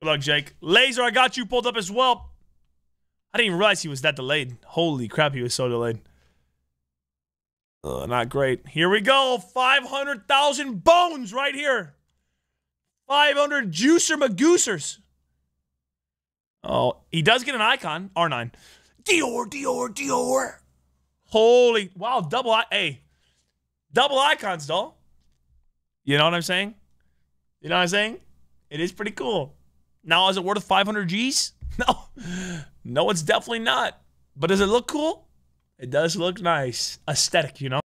Good luck, Jake. Laser, I got you pulled up as well. I didn't even realize he was that delayed. Holy crap, he was so delayed. Not great. Here we go. 500,000 bones right here. 500 juicer magoosers. Oh, he does get an icon. R9. Dior. Holy, wow, double icons, doll. You know what I'm saying? You know what I'm saying? It is pretty cool. Now, is it worth 500 G's? No. No, it's definitely not. But does it look cool? It does look nice. Aesthetic, you know?